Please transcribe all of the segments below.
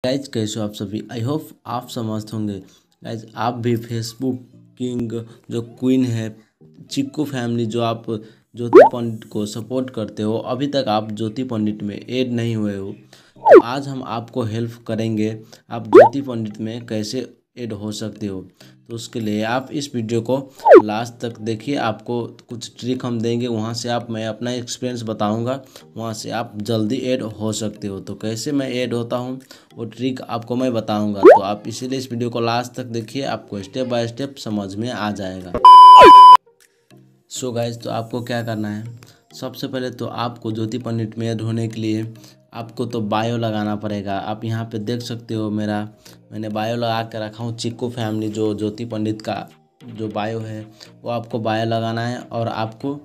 Guys कैसे हो आप सभी। आई होप आप समझते होंगे। गाइज आप भी फेसबुक किंग जो क्वीन है चिक्कू फैमिली जो आप ज्योति पंडित को सपोर्ट करते हो, अभी तक आप ज्योति पंडित में ऐड नहीं हुए हो, तो आज हम आपको हेल्प करेंगे आप ज्योति पंडित में कैसे ऐड हो सकते हो। तो उसके लिए आप इस वीडियो को लास्ट तक देखिए, आपको कुछ ट्रिक हम देंगे, वहाँ से मैं अपना एक्सपीरियंस बताऊंगा, वहाँ से आप जल्दी ऐड हो सकते हो। तो कैसे मैं ऐड होता हूँ वो ट्रिक आपको मैं बताऊंगा, तो आप इसीलिए इस वीडियो को लास्ट तक देखिए, आपको स्टेप बाय स्टेप समझ में आ जाएगा। सो गाइज, तो आपको क्या करना है, सबसे पहले तो आपको ज्योति पंडित में ऐड होने के लिए आपको तो बायो लगाना पड़ेगा। आप यहाँ पे देख सकते हो मैंने बायो लगा के रखा हूँ चिक्कू फैमिली जो ज्योति पंडित का जो बायो है वो आपको बायो लगाना है। और आपको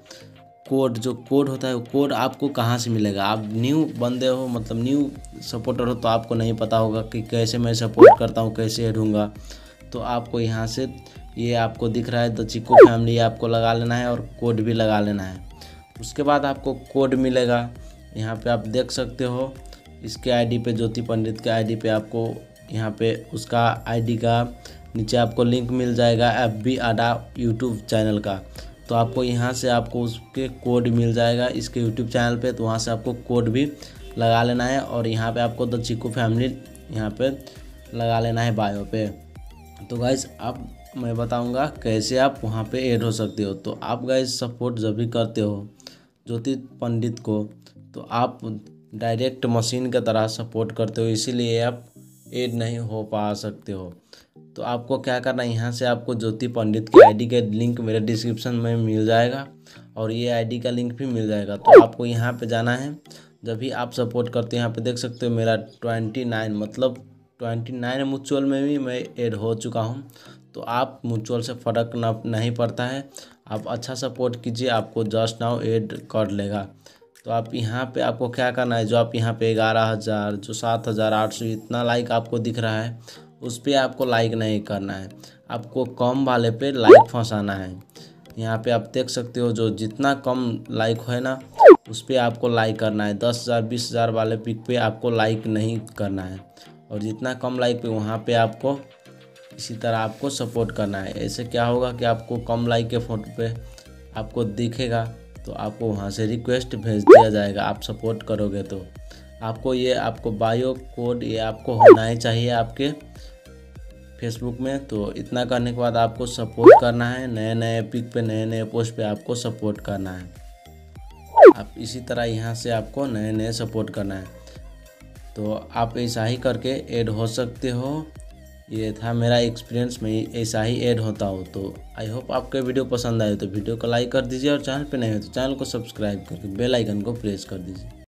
कोड होता है, वो कोड आपको कहाँ से मिलेगा। आप न्यू बंदे हो, मतलब न्यू सपोर्टर हो, तो आपको नहीं पता होगा कि कैसे मैं सपोर्ट करता हूँ, कैसे ऐड होऊंगा। तो आपको यहाँ से ये आपको दिख रहा है द चिक्कू फैमिली, आपको लगा लेना है और कोड भी लगा लेना है। उसके बाद आपको कोड मिलेगा, यहाँ पे आप देख सकते हो इसके आईडी पे, ज्योति पंडित के आईडी पे आपको यहाँ पे उसका आईडी का नीचे आपको लिंक मिल जाएगा FB आडा यूट्यूब चैनल का। तो आपको यहाँ से आपको उसके कोड मिल जाएगा इसके यूट्यूब चैनल पे, तो वहाँ से आपको कोड भी लगा लेना है। और यहाँ पे आपको द चिक्कू फैमिली यहाँ पे लगा लेना है बायो पे। तो गाइज अब मैं बताऊंगा कैसे आप वहाँ पे ऐड हो सकते हो। तो आप गाइज सपोर्ट जब भी करते हो ज्योति पंडित को, तो आप डायरेक्ट मशीन की तरह सपोर्ट करते हो, इसीलिए आप ऐड नहीं हो पा सकते हो। तो आपको क्या करना है, यहाँ से आपको ज्योति पंडित के आईडी का लिंक मेरे डिस्क्रिप्शन में मिल जाएगा और ये आईडी का लिंक भी मिल जाएगा। तो आपको यहाँ पे जाना है, जब भी आप सपोर्ट करते हो यहाँ पे देख सकते हो मेरा 29 मतलब 29 म्यूचुअल में भी मैं ऐड हो चुका हूँ। तो आप म्यूचुअल से फ़र्क नहीं पड़ता है, आप अच्छा सपोर्ट कीजिए, आपको जस्ट नाउ ऐड कर लेगा। तो आप यहाँ पे आपको क्या करना है, जो आप यहाँ पे 11,000 जो 7,800 इतना लाइक आपको दिख रहा है, उस पर आपको लाइक नहीं करना है, आपको कम वाले पे लाइक फंसाना है। यहाँ पे आप देख सकते हो जो जितना कम लाइक है ना उस पर आपको लाइक करना है। 10,000 20,000 वाले पिक पे आपको लाइक नहीं करना है, और जितना कम लाइक पे वहाँ पे आपको इसी तरह आपको सपोर्ट करना है। ऐसे क्या होगा कि आपको कम लाइक के फोटो पे आपको दिखेगा, तो आपको वहाँ से रिक्वेस्ट भेज दिया जाएगा। आप सपोर्ट करोगे तो आपको बायो कोड ये आपको होना ही चाहिए आपके फेसबुक में। तो इतना करने के बाद आपको सपोर्ट करना है, नए नए पिक पे नए नए पोस्ट पे आपको सपोर्ट करना है। आप इसी तरह यहाँ से आपको नए नए सपोर्ट करना है। तो आप ऐसा ही करके ऐड हो सकते हो। ये था मेरा एक्सपीरियंस, मैं ऐसा ही ऐड होता हूँ। तो आई होप आपको वीडियो पसंद आए तो वीडियो को लाइक कर दीजिए, और चैनल पे नए हो तो चैनल को सब्सक्राइब करके बेल आइकन को प्रेस कर दीजिए।